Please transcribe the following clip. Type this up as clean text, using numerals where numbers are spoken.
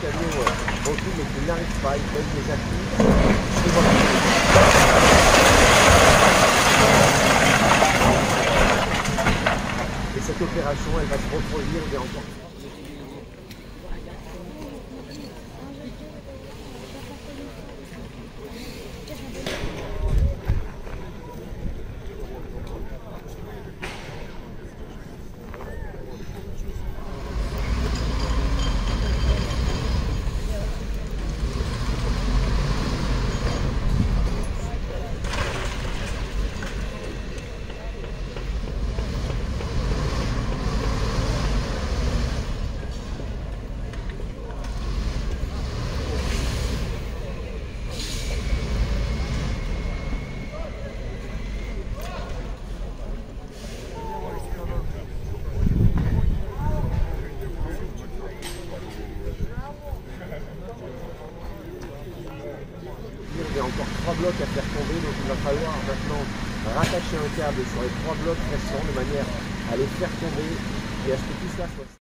camion recule mais qu'il n'arrive pas, il donne des appuis. Et cette opération, elle va se reproduire, il y a encore. Il y a encore 3 blocs à faire tomber, donc il va falloir maintenant rattacher un câble sur les 3 blocs restants de manière à les faire tomber et à ce que tout cela soit...